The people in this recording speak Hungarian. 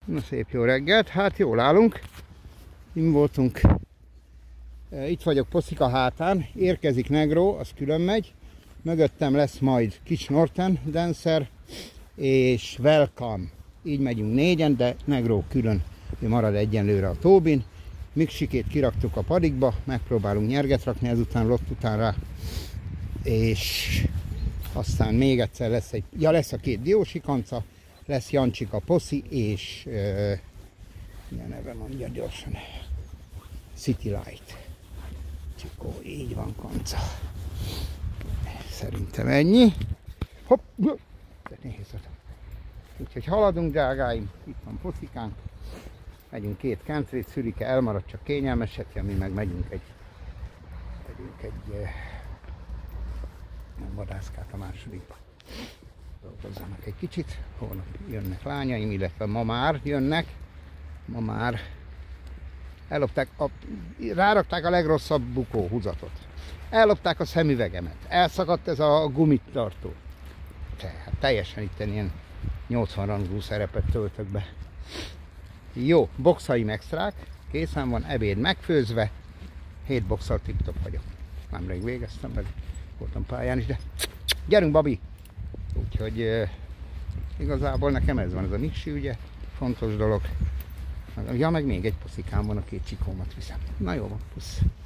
Na szép jó reggelt, hát jól állunk. Itt voltunk. Itt vagyok Poszika hátán, érkezik Negro, az külön megy. Mögöttem lesz majd Kis Norton Dancer és Welcome. Így megyünk négyen, de Negro külön, ő marad egyenlőre a tóbin. Miksikét kiraktuk a padikba, megpróbálunk nyerget rakni ezután, lott után rá. És aztán még egyszer lesz lesz a két diósikanca, lesz Jancsika Poszi és milyen neve mondja gyorsan, City Light. Csikó, így van kanca. Szerintem ennyi. Hopp, de nehéz oda. Úgyhogy haladunk, drágáim, itt van Poszikánk. Megyünk két countryt, Szürike elmarad csak kényelmeset, mi meg megyünk egy vadászkát a másodikba. Dolgozzanak egy kicsit, holnap jönnek lányaim, illetve ma már jönnek. Ma már ellopták, rárakták a legrosszabb bukóhúzatot. Ellopták a szemüvegemet, elszakadt ez a gumitartó. Hát teljesen itt ilyen 80 rangú szerepet töltök be. Jó, boxaim extrák, készen van, ebéd megfőzve, 7 boxal tip-top vagyok. Nemrég végeztem, meg voltam pályán is, de gyerünk, babi! Úgyhogy igazából nekem ez van, ez a miksi, ugye, fontos dolog. Ja, meg még egy Poszikám van, a két csikómat viszem. Na jó van, pusz!